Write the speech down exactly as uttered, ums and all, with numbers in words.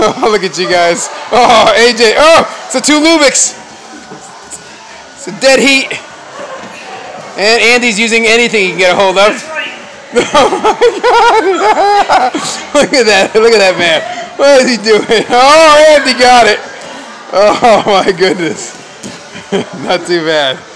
Oh, look at you guys. Oh, A J. Oh, it's a two Lubics. It's a dead heat. And Andy's using anything he can get a hold of. Oh my God! Look at that! Look at that man! What is he doing? Oh, Andy got it! Oh my goodness! Not too bad.